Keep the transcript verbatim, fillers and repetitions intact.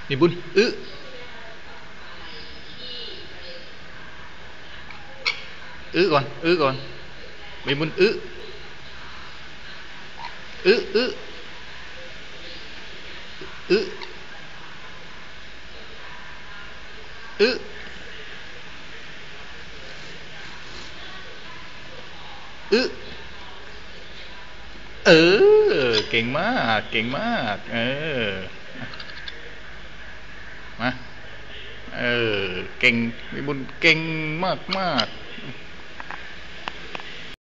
มีบุญอึอึก่อนอึก่อนมีบุญอึอึอึอึอึอึเออเก่งมากเก่งมากเออมาเออเก่งมีบุญเก่งมากมาก